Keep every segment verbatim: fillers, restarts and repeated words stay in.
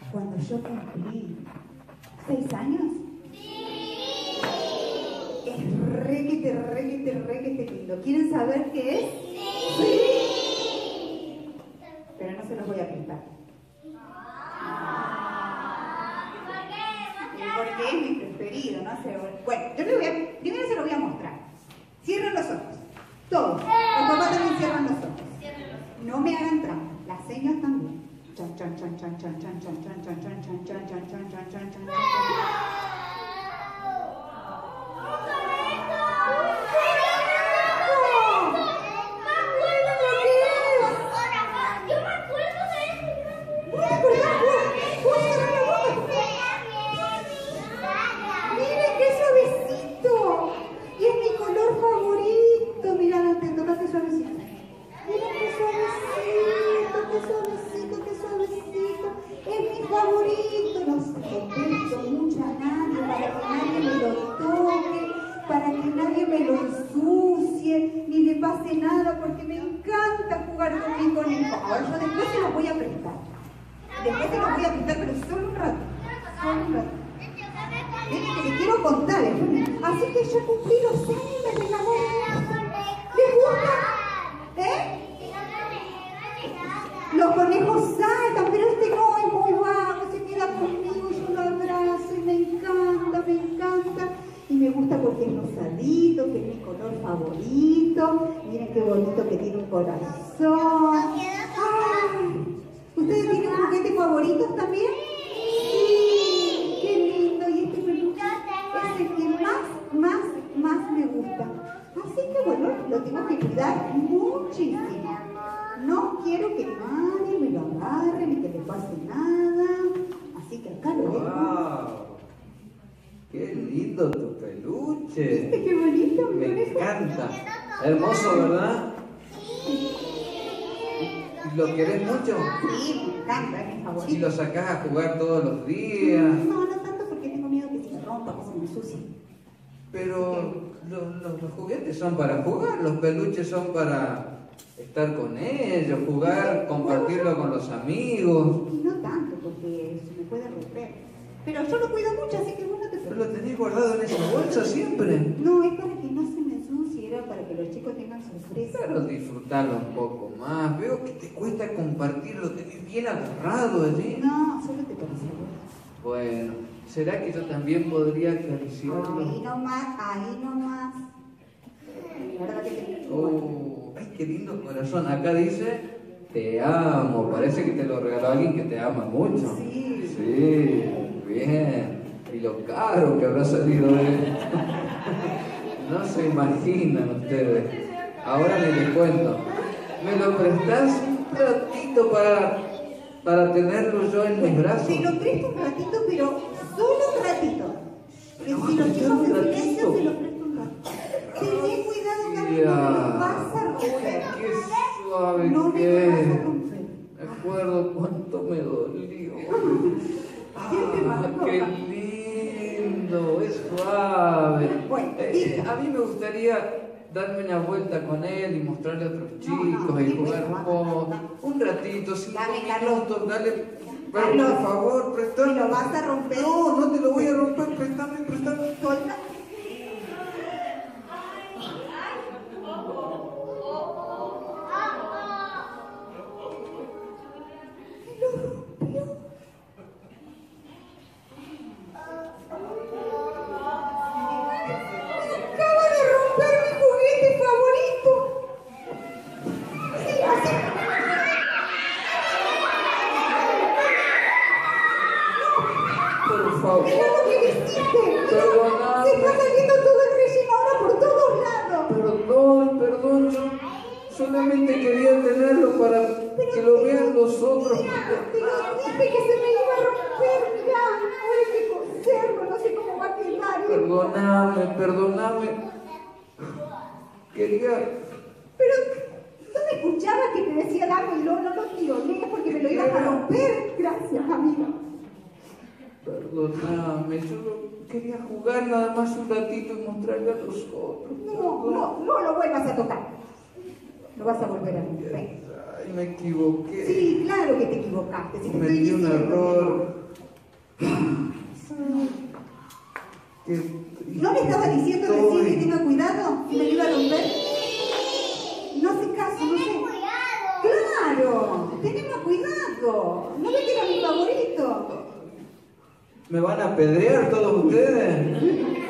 cuando yo cumplí seis años, es requete, requete, requete lindo. ¿Quieren saber qué es? Sí. Pero no se los voy a prestar. Porque es mi preferido, no sé. Bueno, yo les voy a, primero se lo voy a mostrar. Cierren los ojos. Todos. Los papás también cierran los ojos. No me hagan trampa. Las señas también. Chan, chan, chan, chan, chan, chan, chan, chan, chan, chan, chan, chan, chan, chan, chan, chan, chan. Hermoso, ¿verdad? ¿Lo querés mucho? Sí, me encanta, es mi favorito. ¿Y lo sacás a jugar todos los días? No, no tanto porque tengo miedo que se me rompa, que se me ensucie. Pero los, los, los juguetes son para jugar, los peluches son para estar con ellos, jugar, compartirlo con los amigos. Y no tanto, porque se me puede romper. Pero yo lo cuido mucho, así que vos no te preocupes. ¿Pero lo tenés guardado en esa bolsa siempre? No, es para que no se me ensucie, era para que los chicos tengan sorpresa. Pero disfrutarlo un poco más. Veo que te cuesta compartirlo, lo tenés bien agarrado allí. No, solo te parece bueno. Bueno, ¿será que yo también podría acariciarlo? Ahí nomás, ahí nomás. ¿Verdad que te... Oh, ay, qué lindo corazón. Acá dice, te amo. Parece que te lo regaló alguien que te ama mucho. Sí. Sí, bien. Y lo caro que habrá salido de él. No se imaginan ustedes. Ahora ni les cuento. ¿Me lo prestás un ratito para, para tenerlo yo en mis brazos? Te lo presto un ratito, pero solo un ratito. Que si lo llevo en silencio, se lo presto un ratito. Tené cuidado, Camilo, no me lo vas a romper. Qué suave no que me lo es. vas a romper. Me acuerdo cuánto me dolió. Ah, qué lindo, es suave. Bueno, eh, a mí me gustaría darme una vuelta con él y mostrarle a otros chicos no, no, y jugar un poco, un ratito, cinco minutos, dale, pero por favor, préstame. ¿Me lo vas a romper? No, no te lo voy a romper, préstame, préstame. Suelta. Solamente quería tenerlo para pero que lo vean los otros. Mira, te lo dije que se me iba a romper, mira, ahora hay que coserlo, no sé cómo va a quedar. Perdóname, perdóname. Quería... Pero no me escuchabas que te decía dámelo, no lo tironees porque me lo ibas a romper. Gracias, amiga. Perdóname, yo quería jugar nada más un ratito y mostrarle a los otros. No, no, no lo vuelvas a tocar. Lo vas a volver a romper. Ay, me equivoqué. Sí, claro que te equivocaste. Si te Cometí un error. ¿No le estaba diciendo recién que tenga cuidado? ¿Que me lo iba a romper? No hace caso, no sé. ¡Claro! ¡Tenemos cuidado! ¿No ve que era mi favorito? ¿Me van a apedrear todos ustedes?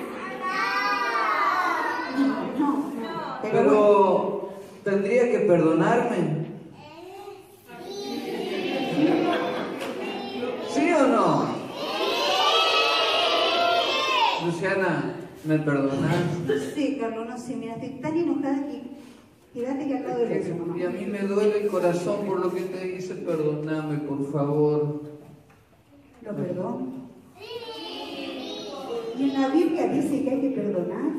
No, no. Pero, Pero bueno. tendría que perdonarme. ¿Sí o no? Luciana, ¿me perdonás? No sé, Carlos, no sé. Mira, estoy tan enojada que quédate que acabo de leer, mamá. Y a mí me duele el corazón por lo que te hice. Perdóname, por favor. ¿Lo perdono? ¿Y en la Biblia dice que hay que perdonar?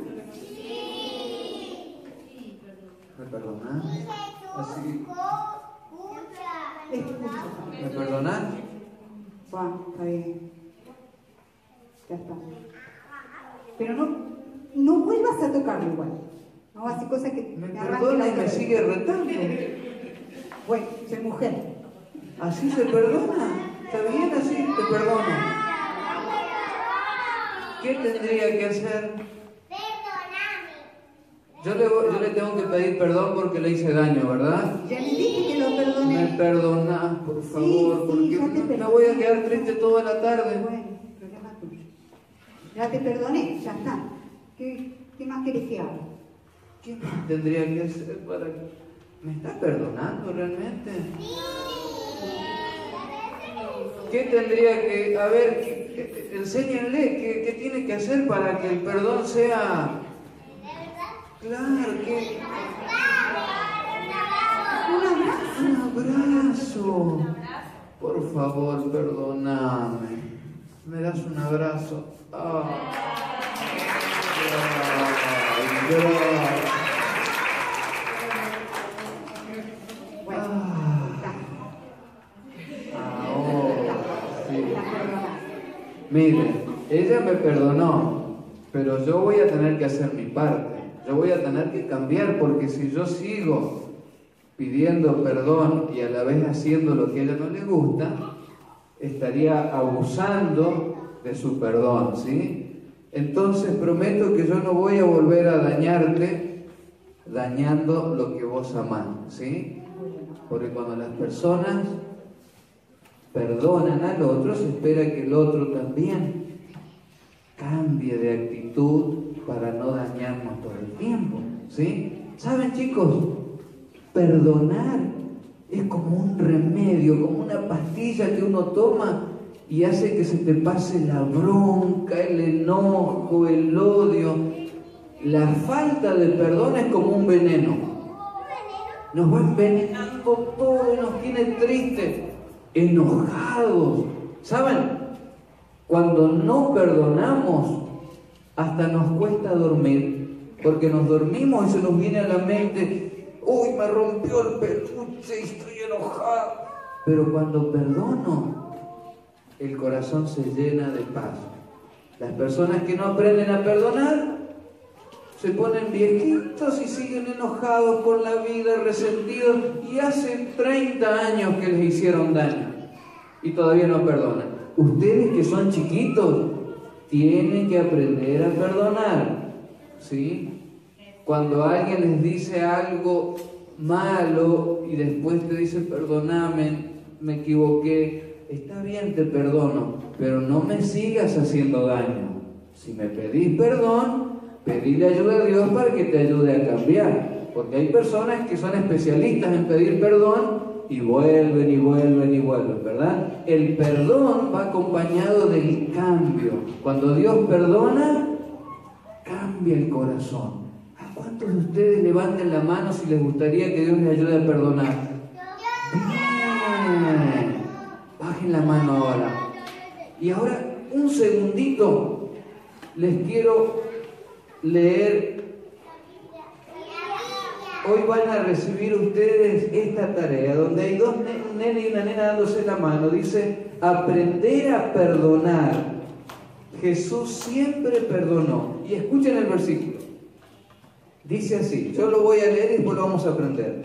¿Me perdonás? Así. Escucha. ¿Me perdonás? Juan, está bien. Ya está. Pero no, no vuelvas a tocarlo igual. No así cosas que Me arranquen perdona y la me cabeza. sigue retando. Bueno, soy mujer. ¿Así se perdona? ¿Está bien así? Te perdono. ¿Qué tendría que hacer? Yo le, yo le tengo que pedir perdón porque le hice daño, ¿verdad? Ya le dije que lo perdoné. Me perdonás, por favor, Sí, sí, porque ya te me perdoné. voy a quedar triste toda la tarde. Bueno, problema tuyo. Ya te perdoné, ya está. ¿Qué, qué más querés que haga? ¿Qué más tendría que hacer para que... ¿Me está perdonando realmente? ¿Qué tendría que... A ver, que, que- enséñenle qué, qué tiene que hacer para que el perdón sea... Claro, que... Un abrazo. Un abrazo. Por favor, perdóname. ¿Me das un abrazo? Ah. Ay, Dios. Bueno, Ah. está. Ahora sí. La perdonaste. Mire, ella me perdonó, pero yo voy a tener que hacer mi parte. Yo voy a tener que cambiar, porque si yo sigo pidiendo perdón y a la vez haciendo lo que a ella no le gusta, estaría abusando de su perdón, ¿sí? Entonces prometo que yo no voy a volver a dañarte dañando lo que vos amás, ¿sí? Porque cuando las personas perdonan al otro, se espera que el otro también cambie de actitud para no dañarnos todo el tiempo, ¿sí? ¿Saben, chicos? Perdonar es como un remedio, como una pastilla que uno toma y hace que se te pase la bronca, el enojo, el odio. La falta de perdón es como un veneno. Nos va envenenando todo y nos tiene tristes, enojados. ¿Saben? Cuando no perdonamos, hasta nos cuesta dormir, porque nos dormimos y se nos viene a la mente, uy, me rompió el peluche y estoy enojado. Pero cuando perdono, el corazón se llena de paz. Las personas que no aprenden a perdonar se ponen viejitos y siguen enojados con la vida, resentidos, y hace treinta años que les hicieron daño y todavía no perdonan. Ustedes que son chiquitos tienen que aprender a perdonar, ¿sí? Cuando alguien les dice algo malo y después te dice perdóname, me equivoqué, está bien, te perdono, pero no me sigas haciendo daño. Si me pedís perdón, pedile ayuda a Dios para que te ayude a cambiar, porque hay personas que son especialistas en pedir perdón y vuelven y vuelven y vuelven, ¿verdad? El perdón va acompañado del cambio. Cuando Dios perdona, cambia el corazón. ¿A cuántos de ustedes levanten la mano si les gustaría que Dios les ayude a perdonar? Bien. Bajen la mano ahora. Y ahora, un segundito, les quiero leer. Hoy van a recibir ustedes esta tarea, donde hay dos nenes, un nene y una nena dándose la mano. Dice, aprender a perdonar. Jesús siempre perdonó. Y escuchen el versículo. Dice así, yo lo voy a leer y después lo vamos a aprender.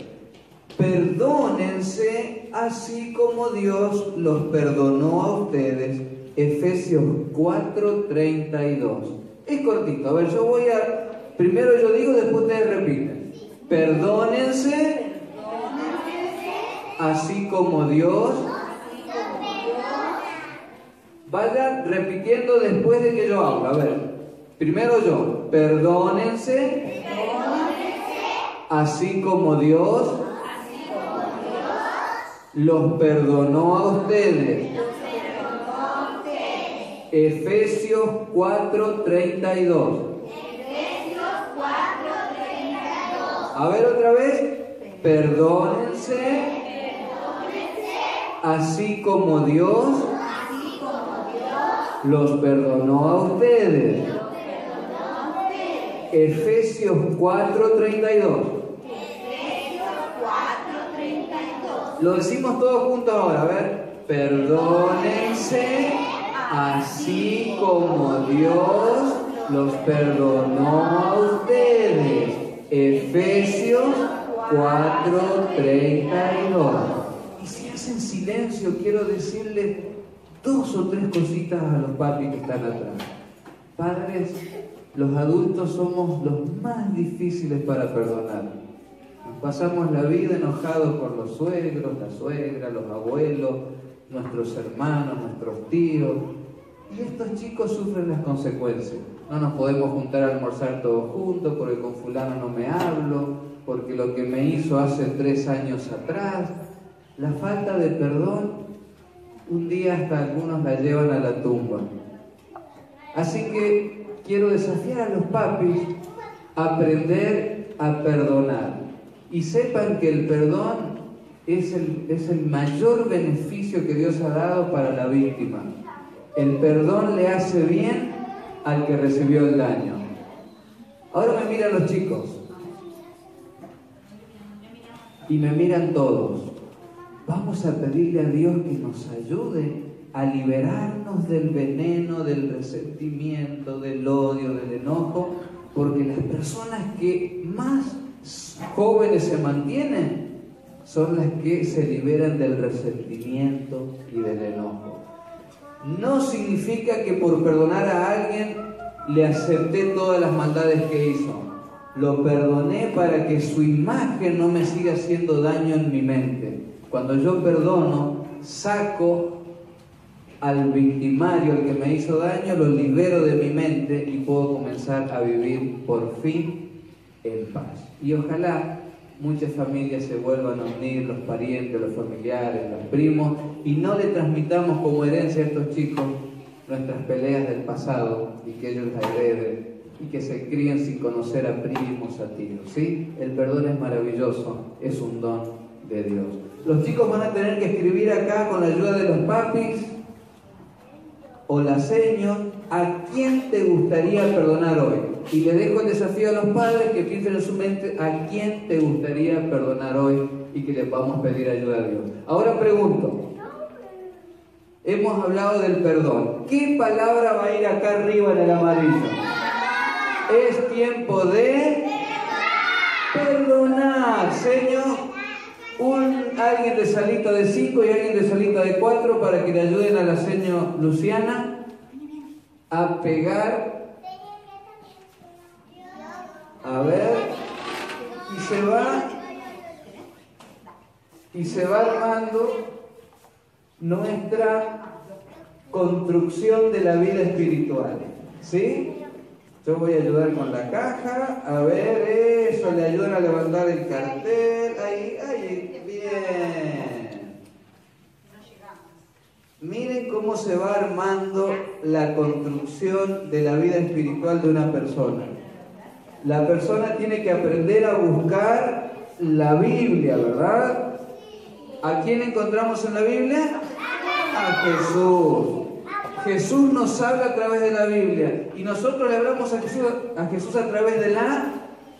Perdónense así como Dios los perdonó a ustedes Efesios cuatro, treinta y dos. Es cortito. A ver, yo voy a... Primero yo digo, después ustedes repiten. Perdónense, así como Dios. Vayan repitiendo después de que yo hablo. A ver, primero yo. Perdónense, así como Dios los perdonó a ustedes. Efesios cuatro, treinta y dos. A ver otra vez. Perdónense, así como Dios los perdonó a ustedes. Efesios cuatro, treinta y dos. Lo decimos todos juntos ahora, a ver. Perdónense, así como Dios los perdonó a ustedes. Efesios cuatro, treinta y dos. Y si hacen silencio, quiero decirles dos o tres cositas a los papis que están atrás. Padres, los adultos somos los más difíciles para perdonar. Nos pasamos la vida enojados por los suegros, la suegra, los abuelos, nuestros hermanos, nuestros tíos. Y estos chicos sufren las consecuencias. No nos podemos juntar a almorzar todos juntos porque con fulano no me hablo, porque lo que me hizo hace tres años atrás. La falta de perdón, un día hasta algunos la llevan a la tumba. Así que quiero desafiar a los papis a aprender a perdonar. Y sepan que el perdón es el, es el mayor beneficio que Dios ha dado para la víctima. El perdón le hace bien al que recibió el daño. Ahora me miran los chicos. Y me miran todos. Vamos a pedirle a Dios que nos ayude a liberarnos del veneno, del resentimiento, del odio, del enojo, porque las personas que más jóvenes se mantienen son las que se liberan del resentimiento y del enojo. No significa que por perdonar a alguien le acepté todas las maldades que hizo. Lo perdoné para que su imagen no me siga haciendo daño en mi mente. Cuando yo perdono, saco al victimario, al que me hizo daño, lo libero de mi mente y puedo comenzar a vivir por fin en paz. Y ojalá muchas familias se vuelvan a unir, los parientes, los familiares, los primos, y no le transmitamos como herencia a estos chicos nuestras peleas del pasado y que ellos las hereden y que se críen sin conocer a primos, a tíos, ¿sí? El perdón es maravilloso, es un don de Dios. Los chicos van a tener que escribir acá con la ayuda de los papis o la seño, ¿a quién te gustaría perdonar hoy? Y le dejo el desafío a los padres que piensen en su mente, ¿a quién te gustaría perdonar hoy? Y que le vamos a pedir ayuda a Dios. Ahora pregunto, hemos hablado del perdón. ¿Qué palabra va a ir acá arriba en el amarillo? Es tiempo de perdonar, Señor. Un, alguien de salita de cinco y alguien de salita de cuatro para que le ayuden a la señora Luciana a pegar. A ver, y se va y se va armando nuestra construcción de la vida espiritual, ¿sí? Yo voy a ayudar con la caja, a ver, eso, le ayudan a levantar el cartel, ahí, ahí, bien. Miren cómo se va armando la construcción de la vida espiritual de una persona. La persona tiene que aprender a buscar la Biblia, ¿verdad? ¿A quién encontramos en la Biblia? A Jesús. Jesús nos habla a través de la Biblia y nosotros le hablamos a Jesús, a Jesús a través de la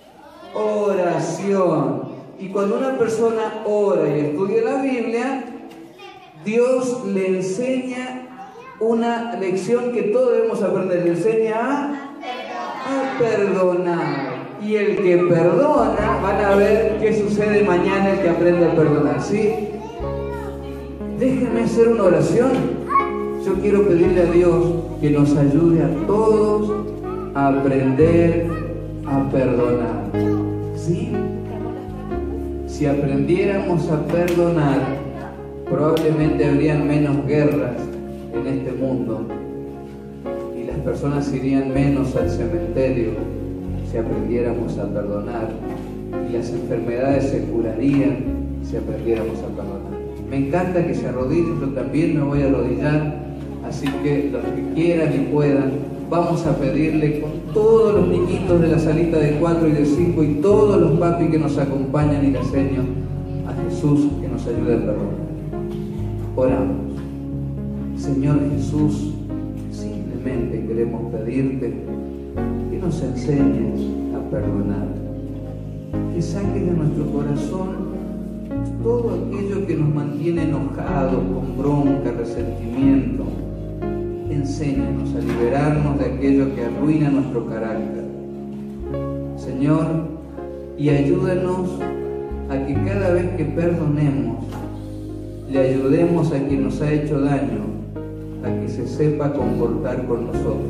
oración. Y cuando una persona ora y estudia la Biblia, Dios le enseña una lección que todos debemos aprender. Le enseña a, a perdonar. Y el que perdona, van a ver qué sucede mañana el que aprende a perdonar, ¿sí? Déjenme hacer una oración. yo quiero pedirle a Dios que nos ayude a todos a aprender a perdonar. ¿Sí? Si aprendiéramos a perdonar, probablemente habrían menos guerras en este mundo y las personas irían menos al cementerio si aprendiéramos a perdonar, y las enfermedades se curarían si aprendiéramos a perdonar. Me encanta que se arrodillen, yo también me voy a arrodillar, así que los que quieran y puedan, vamos a pedirle con todos los niñitos de la salita de cuatro y de cinco y todos los papis que nos acompañan y las señas, a Jesús que nos ayude a perdonar. Oramos. Señor Jesús, simplemente queremos pedirte que nos enseñes a perdonar, que saques de nuestro corazón todo aquello que nos mantiene enojados, con bronca, resentimiento. Enséñanos a liberarnos de aquello que arruina nuestro carácter, Señor, y ayúdanos a que cada vez que perdonemos, le ayudemos a quien nos ha hecho daño a que se sepa comportar con nosotros.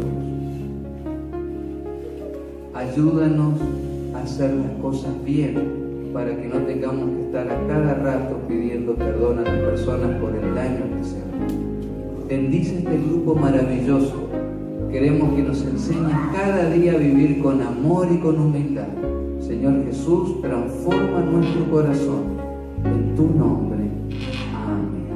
Ayúdanos a hacer las cosas bien, para que no tengamos que estar a cada rato pidiendo perdón a las personas por el daño que se han. Bendice este grupo maravilloso. Queremos que nos enseñes cada día a vivir con amor y con humildad. Señor Jesús, transforma nuestro corazón. En tu nombre. Amén.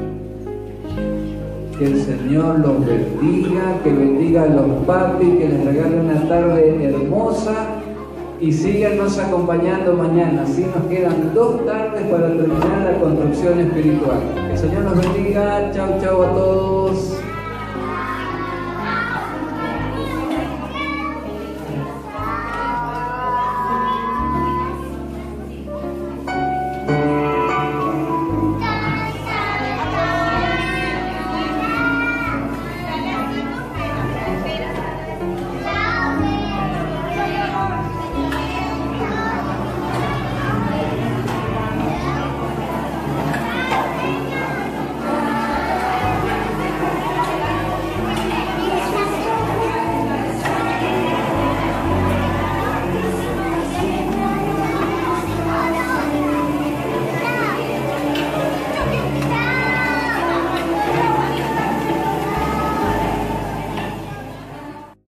Que el Señor los bendiga, que bendiga a los papis, que les regale una tarde hermosa. Y síganos acompañando mañana. Así nos quedan dos tardes para terminar la construcción espiritual. Que el Señor nos bendiga. Chau, chau a todos.